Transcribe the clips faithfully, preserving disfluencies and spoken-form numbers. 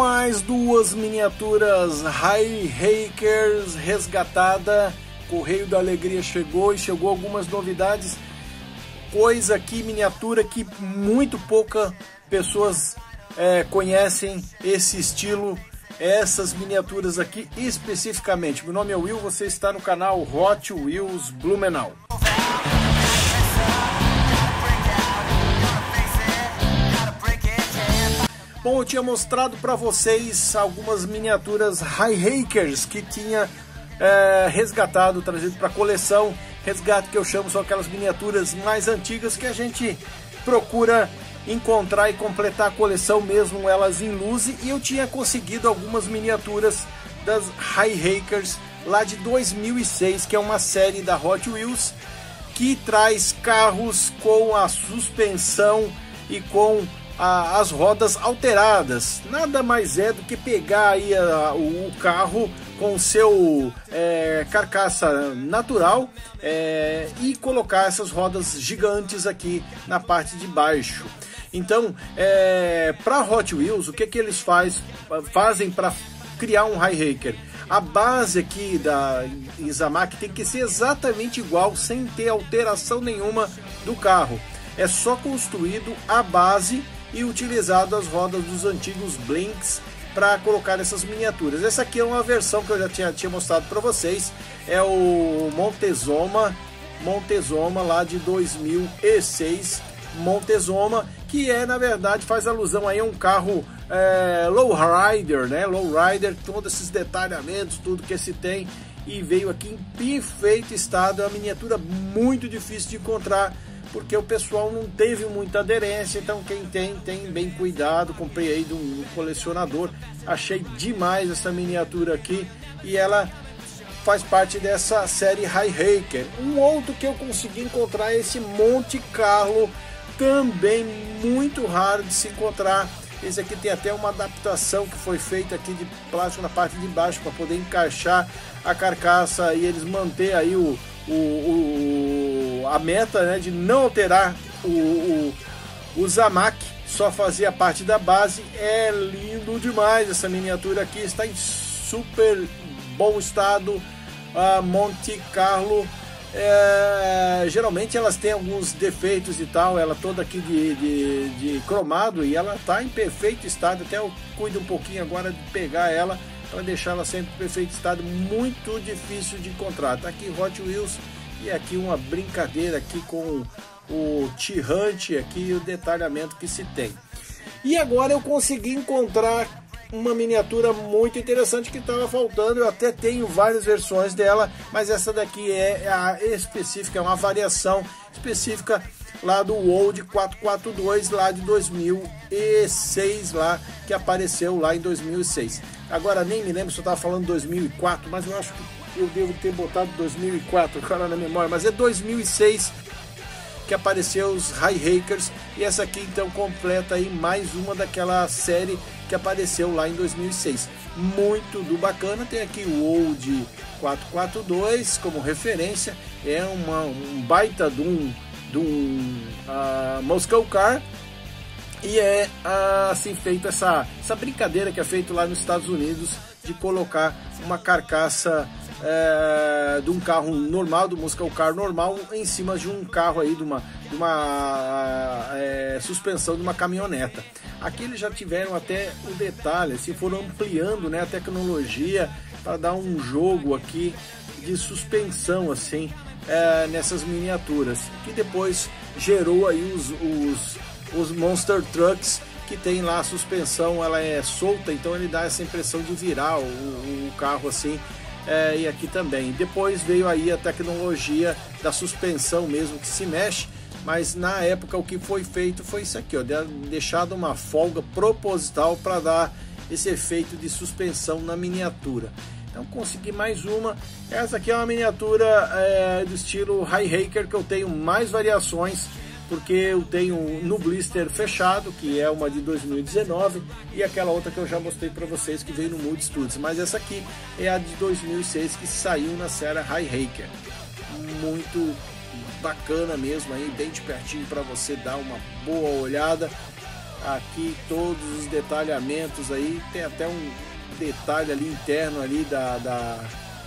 Mais duas miniaturas Hi-Hakers resgatada. Correio da Alegria chegou e chegou algumas novidades. Coisa aqui, miniatura que muito pouca pessoas é, conhecem esse estilo, essas miniaturas aqui especificamente. Meu nome é Will, você está no canal Hot Wheels Blumenau. Bom, eu tinha mostrado para vocês algumas miniaturas Hi-Hakers que tinha é, resgatado, trazido para coleção. Resgate que eu chamo são aquelas miniaturas mais antigas que a gente procura encontrar e completar a coleção, mesmo elas em luz. E eu tinha conseguido algumas miniaturas das Hi-Hakers lá de dois mil e seis, que é uma série da Hot Wheels que traz carros com a suspensão e com a, as rodas alteradas. Nada mais é do que pegar aí a, o, o carro com seu é, carcaça natural é, e colocar essas rodas gigantes aqui na parte de baixo. Então, é, para Hot Wheels, o que que eles faz, fazem para criar um Hi-Haker? A base aqui da Izamac tem que ser exatamente igual, sem ter alteração nenhuma do carro. É só construído a base e utilizado as rodas dos antigos Blinks para colocar essas miniaturas. Essa aqui é uma versão que eu já tinha, tinha mostrado para vocês, é o Montezoma, Montezoma lá de dois mil e seis, Montezoma, que é, na verdade, faz alusão aí a um carro é, lowrider, né? Lowrider, todos esses detalhamentos, tudo que se tem, e veio aqui em perfeito estado. É uma miniatura muito difícil de encontrar, porque o pessoal não teve muita aderência, então quem tem, tem bem cuidado. Comprei aí de um colecionador, achei demais essa miniatura aqui, e ela faz parte dessa série Hi-Haker. Um outro que eu consegui encontrar é esse Monte Carlo, também muito raro de se encontrar. Esse aqui tem até uma adaptação que foi feita aqui de plástico na parte de baixo para poder encaixar a carcaça e eles manter aí o, o, o a meta, né, de não alterar o, o, o Zamac, só fazer a parte da base. É lindo demais essa miniatura aqui, está em super bom estado. A Monte Carlo, é, geralmente elas têm alguns defeitos e tal, ela toda aqui de, de, de cromado, e ela está em perfeito estado. Até eu cuido um pouquinho agora de pegar ela para deixar ela sempre em perfeito estado. Muito difícil de encontrar. Tá aqui Hot Wheels, e aqui uma brincadeira aqui com o tirante aqui e o detalhamento que se tem. E agora eu consegui encontrar uma miniatura muito interessante que estava faltando. Eu até tenho várias versões dela, mas essa daqui é a específica, é uma variação específica lá do World quatrocentos e quarenta e dois, lá de dois mil e seis, lá, que apareceu lá em dois mil e seis. Agora nem me lembro se eu estava falando dois mil e quatro, mas eu acho que eu devo ter botado dois mil e quatro agora na memória, mas é dois mil e seis que apareceu os Hi-Hakers. E essa aqui então completa aí mais uma daquela série que apareceu lá em dois mil e seis. Muito do bacana. Tem aqui o World quatrocentos e quarenta e dois como referência. É uma, um baita de um, de um uh, Muscle Car. E é uh, assim feito essa, essa brincadeira que é feito lá nos Estados Unidos de colocar uma carcaça É, de um carro normal, do Muscle Car normal, em cima de um carro aí, de uma, de uma é, suspensão de uma caminhoneta. Aqui eles já tiveram até o detalhe, se foram ampliando, né, a tecnologia para dar um jogo aqui de suspensão assim é, nessas miniaturas, que depois gerou aí os, os, os Monster Trucks, que tem lá a suspensão, ela é solta, então ele dá essa impressão de virar o, o carro assim. É, e aqui também. Depois veio aí a tecnologia da suspensão mesmo, que se mexe, mas na época o que foi feito foi isso aqui, ó, deixado uma folga proposital para dar esse efeito de suspensão na miniatura. Então consegui mais uma. Essa aqui é uma miniatura é, do estilo Hi-Haker, que eu tenho mais variações, porque eu tenho no blister fechado, que é uma de dois mil e dezenove, e aquela outra que eu já mostrei para vocês, que veio no Mood Studios. Mas essa aqui é a de dois mil e seis, que saiu na série Hi-Haker. Muito bacana mesmo, aí bem de pertinho para você dar uma boa olhada. aqui todos os detalhamentos aí, tem até um detalhe ali interno ali da, da,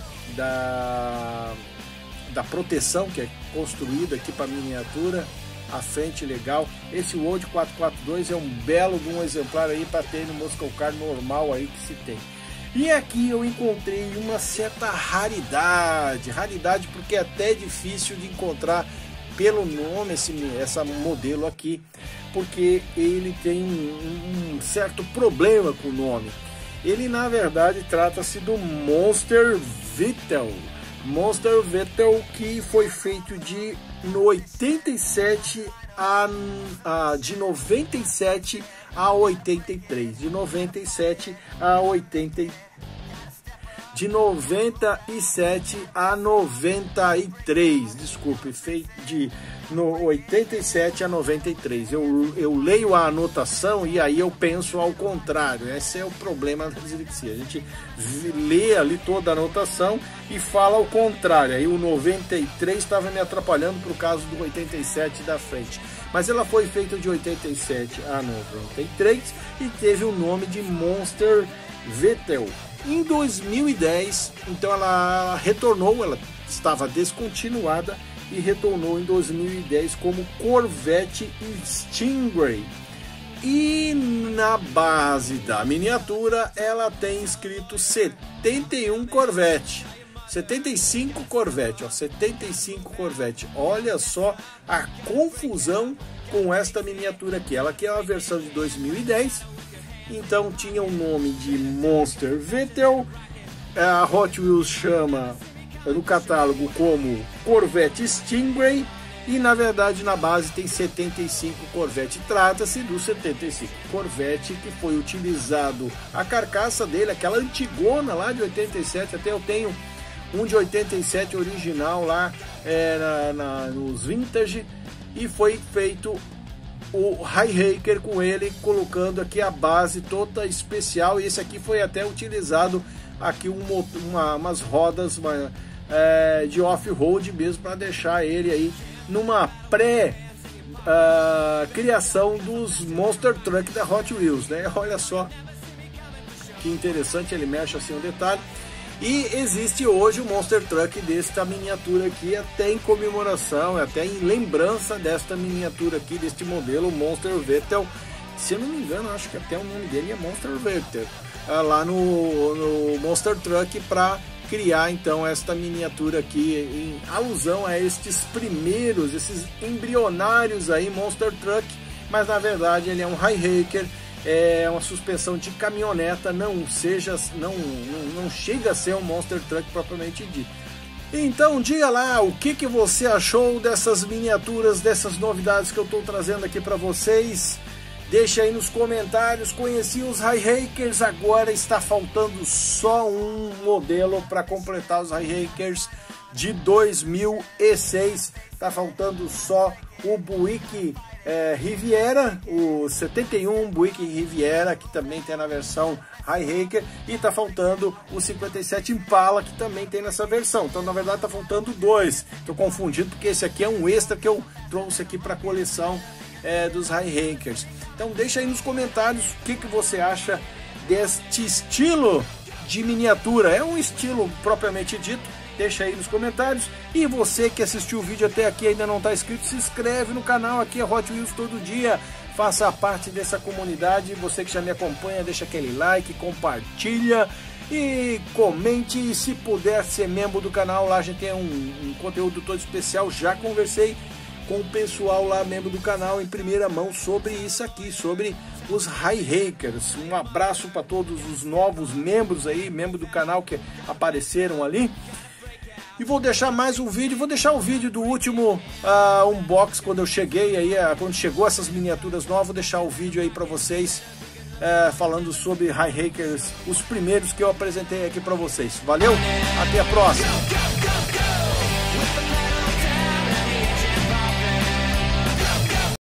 da, da proteção que é construída aqui para miniatura, a frente legal. Esse World quatrocentos e quarenta e dois é um belo de um exemplar aí para ter no Muscle Car normal aí que se tem. E aqui eu encontrei uma certa raridade, raridade porque é até difícil de encontrar pelo nome esse essa modelo aqui, porque ele tem um, um certo problema com o nome. Ele na verdade trata-se do Monster Vittel, Monster Vittel, que foi feito de no oitenta e sete a, a de noventa e sete a oitenta e três, de noventa e sete a oitenta e três. De noventa e sete a noventa e três, desculpe, feito de no oitenta e sete a noventa e três. Eu, eu leio a anotação e aí eu penso ao contrário. Esse é o problema da dislexia. A gente lê ali toda a anotação e fala ao contrário. Aí o noventa e três estava me atrapalhando por causa do oitenta e sete da frente. Mas ela foi feita de oitenta e sete a noventa e três e teve o nome de Monster Vittel. Em dois mil e dez, então ela retornou, ela estava descontinuada e retornou em dois mil e dez como Corvette Stingray. E na base da miniatura ela tem escrito setenta e um Corvette, setenta e cinco Corvette, ó, setenta e cinco Corvette. Olha só a confusão com esta miniatura aqui. Ela aqui é uma versão de dois mil e dez. Então tinha o nome de Monster Vittel, a Hot Wheels chama no catálogo como Corvette Stingray e na verdade na base tem setenta e cinco Corvette. Trata-se do setenta e cinco Corvette que foi utilizado a carcaça dele, aquela antigona lá de oitenta e sete, até eu tenho um de oitenta e sete original lá é, na, na, nos vintage, e foi feito o Hi-Haker com ele, colocando aqui a base toda especial, e esse aqui foi até utilizado aqui um, uma, umas rodas uma, é, de off-road mesmo, para deixar ele aí numa pré uh, criação dos Monster Truck da Hot Wheels, né? Olha só que interessante, ele mexe assim um detalhe. E existe hoje o Monster Truck desta miniatura aqui, até em comemoração, até em lembrança desta miniatura aqui, deste modelo Monster Vittel. Se eu não me engano, acho que até o nome dele é Monster Vittel, lá no, no Monster Truck, para criar então esta miniatura aqui em alusão a estes primeiros, esses embrionários aí Monster Truck, mas na verdade ele é um Hi-Haker. É uma suspensão de caminhoneta, não seja, não, não, não chega a ser um Monster Truck propriamente dito. Então diga lá o que, que você achou dessas miniaturas, dessas novidades que eu estou trazendo aqui para vocês. Deixa aí nos comentários. Conheci os Hi-Hakers, agora está faltando só um modelo para completar os Hi-Hakers de dois mil e seis. Está faltando só o Buick É, Riviera, o setenta e um Buick Riviera, que também tem na versão Hi-Haker, e tá faltando o cinquenta e sete Impala, que também tem nessa versão. Então na verdade tá faltando dois, tô confundido porque esse aqui é um extra que eu trouxe aqui para a coleção é, dos Hi-Hakers. Então deixa aí nos comentários o que, que você acha deste estilo de miniatura. É um estilo propriamente dito? Deixa aí nos comentários. E você que assistiu o vídeo até aqui e ainda não está inscrito, se inscreve no canal. Aqui é Hot Wheels todo dia. Faça parte dessa comunidade. Você que já me acompanha, deixa aquele like, compartilha e comente. E se puder ser membro do canal, lá a gente tem um, um conteúdo todo especial. Já conversei com o pessoal lá, membro do canal, em primeira mão sobre isso aqui, sobre os Hi-Hakers. Um abraço para todos os novos membros aí, membros do canal que apareceram ali. E vou deixar mais um vídeo, vou deixar o vídeo do último uh, unbox, quando eu cheguei aí, uh, quando chegou essas miniaturas novas, vou deixar o vídeo aí para vocês, uh, falando sobre Hi-Hakers, os primeiros que eu apresentei aqui para vocês. Valeu, até a próxima!